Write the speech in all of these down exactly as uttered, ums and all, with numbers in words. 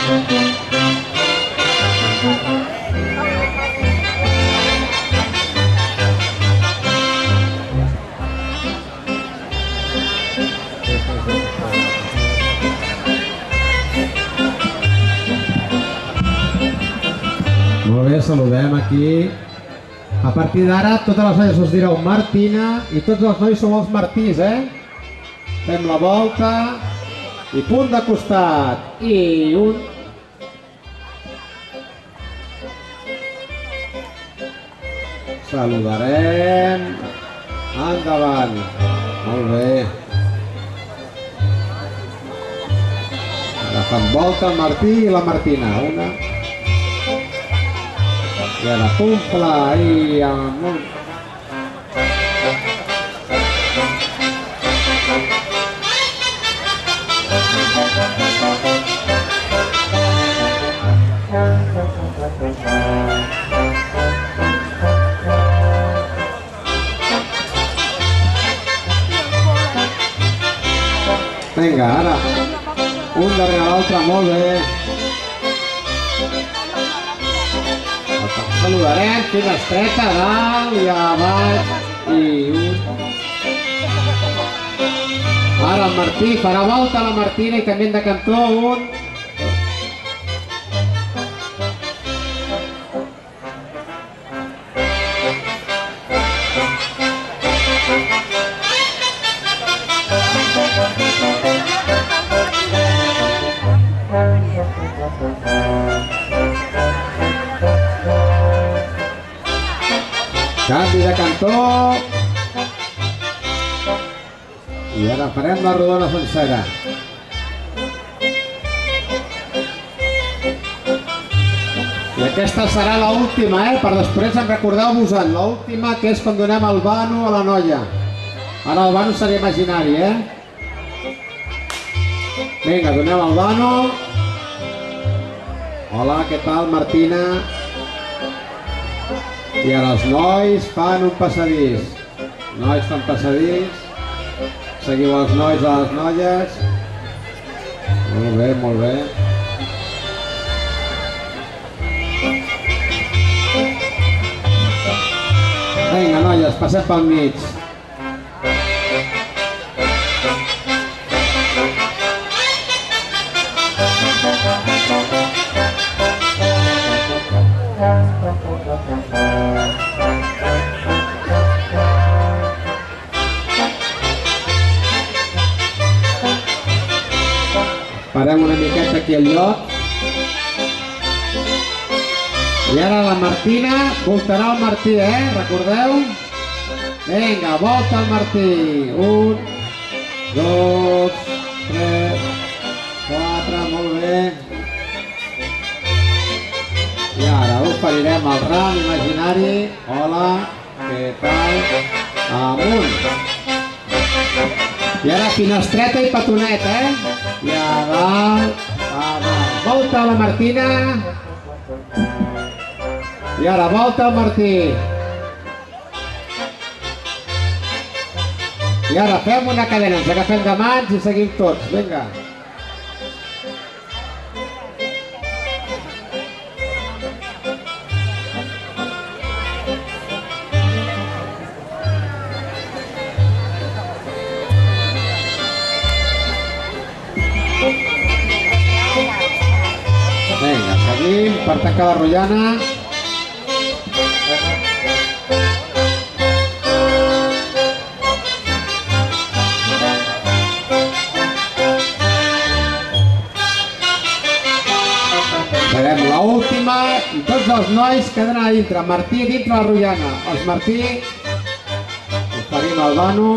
Molt bé, saludem aquí. A partir d'ara, totes les noies us direu Martina i tots els nois sou els Martís, eh? Fem la volta i punt de costat. I un... Saludarem. Endavant. Molt bé. Ara fan volta el Martí i la Martina. Una... I ara pumpla i amunt. Vinga, ara. Un darrere l'altre, molt bé. Saludarem, finestreta, a dalt i a baix, i un... Ara el Martí farà volta a la Martina i canviem de cantó, un... Canvi de cantó. I ara farem la rodona sencera. I aquesta serà l'última, eh? Per després en recordeu-vos-en. L'última, que és quan donem el vano a la noia. Ara el vano serà imaginari, eh? Vinga, donem el vano. Hola, què tal, Martina? I ara els nois fan un passadís. Nois fan passadís. Seguiu els nois a les noies. Molt bé, molt bé. Vinga, noies, passem pel mig. Parem una miqueta aquí al lloc. I ara la Martina voltarà el Martí, eh? Recordeu? Vinga, volta el Martí. Un, dos, tres, quatre, molt bé. I ara oferirem el ram imaginari. Hola, què tal? Amunt. I ara finestreta i petonet, eh? I a dalt, a dalt. Volta a la Martina. I ara volta al Martí. I ara fem una cadena, ens agafem de mans i seguim tots. Vinga. Vinga, seguim per tancar la rotllana. Farem l'última i tots els nois queden a dintre. Martí dintre la rotllana. Els Martí oferim el vano.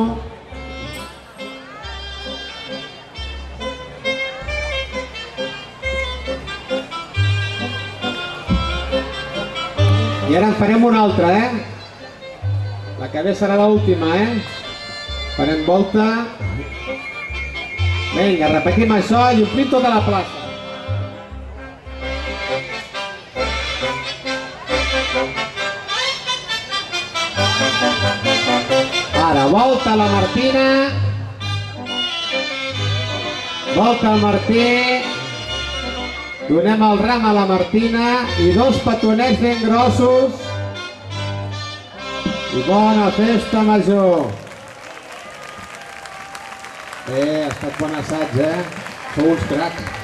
I ara en farem una altra, eh? La que ve serà l'última, eh? Farem volta. Vinga, repetim això i omplim tota la plaça. Ara, volta a la Martina. Volta al Martí. Donem el ram a la Martina i dos petonets ben grossos. I bona festa major. Eh, ha estat bon assaig, eh? Sou uns cracs.